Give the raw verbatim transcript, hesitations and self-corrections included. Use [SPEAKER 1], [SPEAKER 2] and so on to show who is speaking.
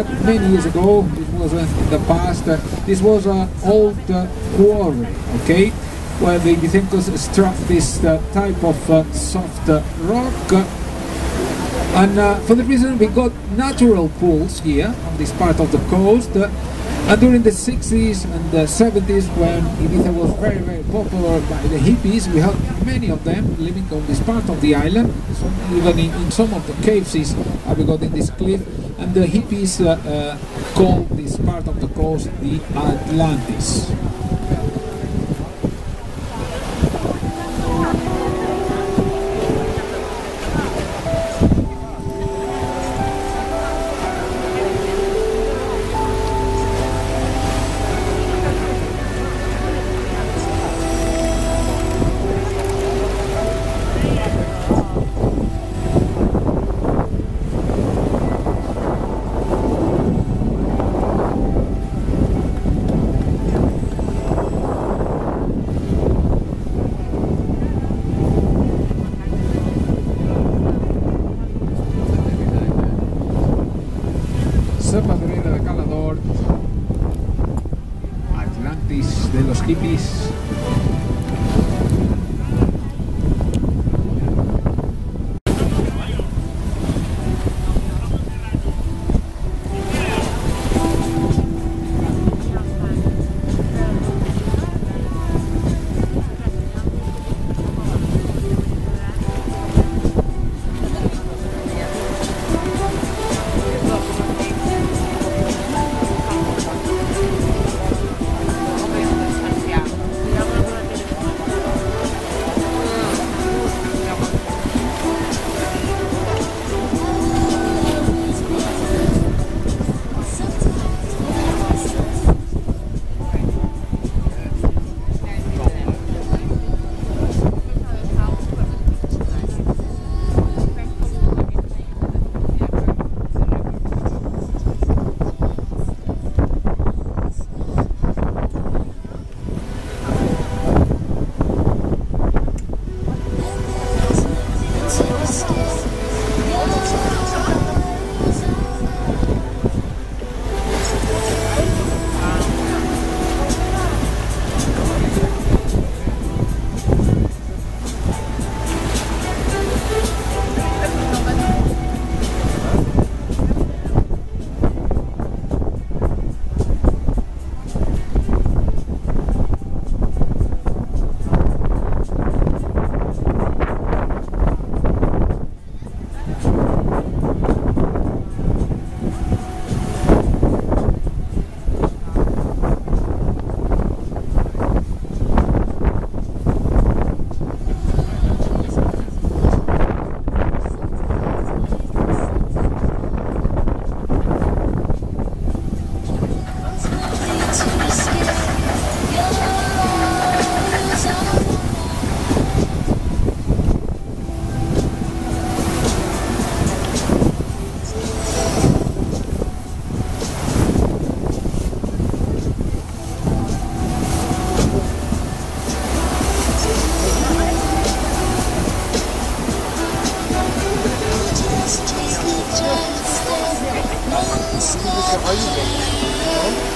[SPEAKER 1] uh, many years ago, this was uh, in the past, uh, this was an old uh, quarry, okay, where the Ibizecos struck this uh, type of uh, soft uh, rock, uh, and uh, for the reason we got natural pools here on this part of the coast. Uh, and during the sixties and the seventies, when Ibiza was very very popular by the hippies, we had many of them living on this part of the island. So even in, in some of the caves is, uh, we got in this cliff, and the hippies uh, uh, called this part of the coast the Atlantis. Padrera de Calador, Atlantis de los hippies.
[SPEAKER 2] Are you?